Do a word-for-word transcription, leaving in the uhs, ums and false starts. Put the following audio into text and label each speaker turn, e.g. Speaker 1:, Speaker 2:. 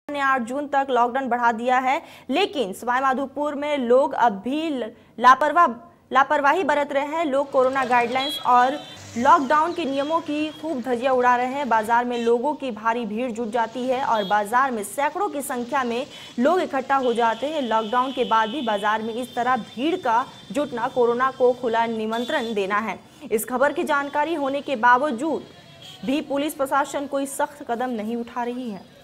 Speaker 1: ने आठ जून तक लॉकडाउन बढ़ा दिया है, लेकिन सवाईमाधोपुर में लोग अब भी लापरवाह लापरवाही बरत रहे हैं। लोग कोरोना गाइडलाइंस और लॉकडाउन के नियमों की खूब धज्जियां उड़ा रहे हैं। बाजार में लोगों की भारी भीड़ जुट जाती है और बाजार में सैकड़ों की संख्या में लोग इकट्ठा हो जाते हैं। लॉकडाउन के बाद भी बाजार में इस तरह भीड़ का जुटना कोरोना को खुला निमंत्रण देना है। इस खबर की जानकारी होने के बावजूद भी पुलिस प्रशासन कोई सख्त कदम नहीं उठा रही है।